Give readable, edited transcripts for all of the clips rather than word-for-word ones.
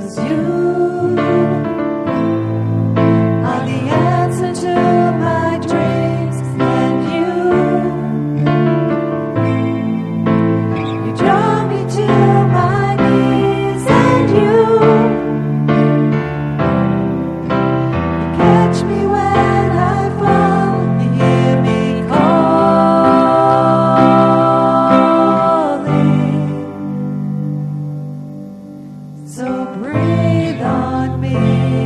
'Cause you are the answer to my dreams, and you draw me to my knees, and you catch me when I fall, you hear me calling. So breathe on me,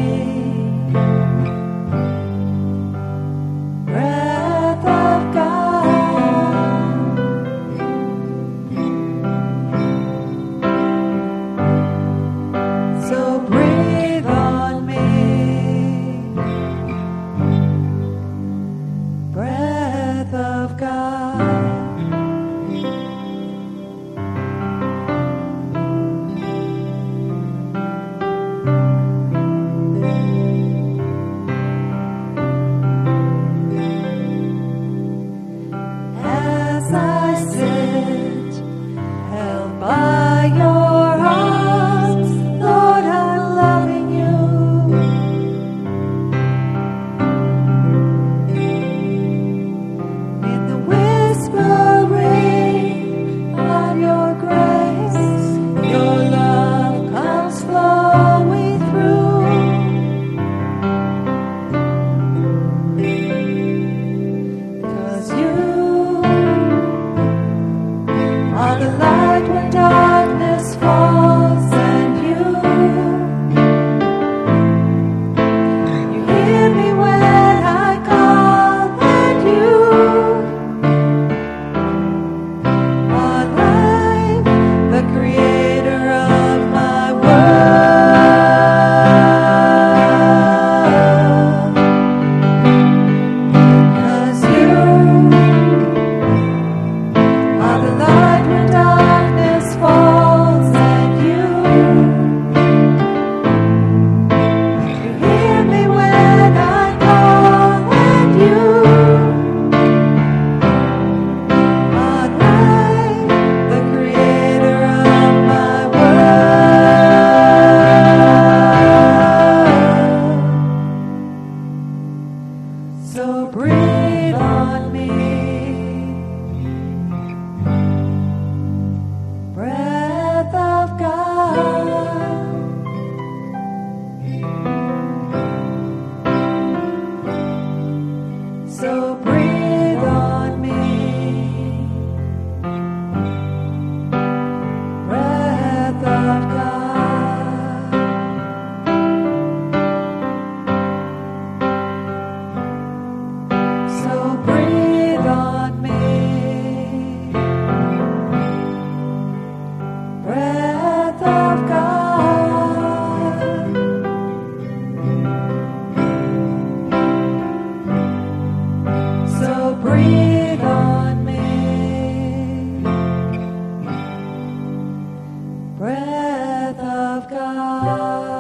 breath of God. So breathe on me, breath of God. As I sit, held by your arms, Lord, I'm loving you. In the whispering of your grace, your love comes flowing through. 'Cause you are the light when darkness falls, and you hear me when I call, and you are life, the creator of my world. 'Cause you are the light when darkness falls, and you hear me when I call, and you are light, the creator of my world. So breathe on me, breath of God. So breathe on me, breath of God. So breathe on me, breath of God. So breathe on me, breath of God.